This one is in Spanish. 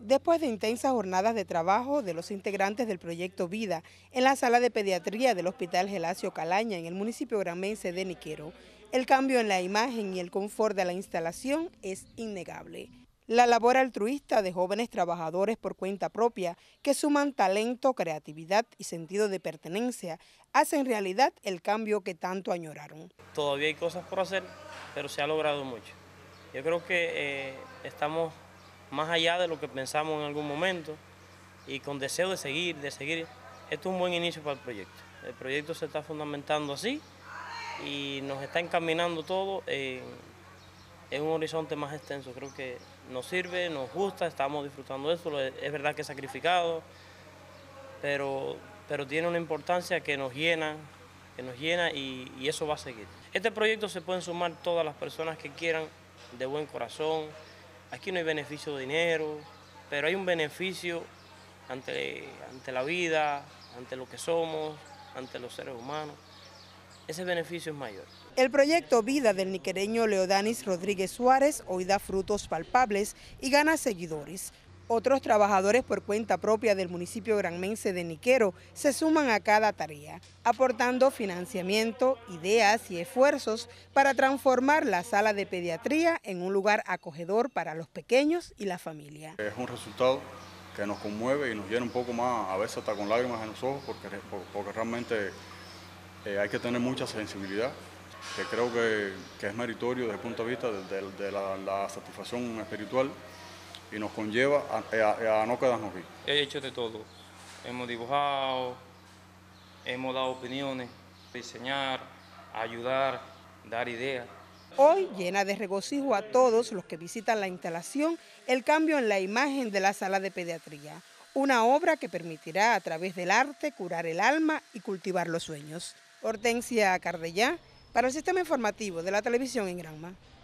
Después de intensas jornadas de trabajo de los integrantes del proyecto Vida en la sala de pediatría del Hospital Gelasio Calaña en el municipio granmense de Niquero, el cambio en la imagen y el confort de la instalación es innegable. La labor altruista de jóvenes trabajadores por cuenta propia que suman talento, creatividad y sentido de pertenencia hacen realidad el cambio que tanto añoraron. Todavía hay cosas por hacer, pero se ha logrado mucho. Yo creo que estamos más allá de lo que pensamos en algún momento y con deseo de seguir. Esto es un buen inicio para el proyecto. El proyecto se está fundamentando así y nos está encaminando todo en un horizonte más extenso. Creo que nos sirve, nos gusta, estamos disfrutando de esto. Es verdad que es sacrificado, pero tiene una importancia que nos llena y eso va a seguir. Este proyecto se pueden sumar todas las personas que quieran, de buen corazón. Aquí no hay beneficio de dinero, pero hay un beneficio ante la vida, ante lo que somos, ante los seres humanos. Ese beneficio es mayor. El proyecto Vida del niquereño Leodanis Rodríguez Suárez hoy da frutos palpables y gana seguidores. Otros trabajadores por cuenta propia del municipio granmense de Niquero se suman a cada tarea, aportando financiamiento, ideas y esfuerzos para transformar la sala de pediatría en un lugar acogedor para los pequeños y la familia. Es un resultado que nos conmueve y nos llena un poco más, a veces hasta con lágrimas en los ojos, porque realmente hay que tener mucha sensibilidad, que creo que es meritorio desde el punto de vista de la satisfacción espiritual y nos conlleva a no quedarnos aquí. He hecho de todo. Hemos dibujado, hemos dado opiniones, diseñar, ayudar, dar ideas. Hoy llena de regocijo a todos los que visitan la instalación el cambio en la imagen de la sala de pediatría, una obra que permitirá a través del arte curar el alma y cultivar los sueños. Hortensia Cardellá, para el Sistema Informativo de la Televisión en Granma.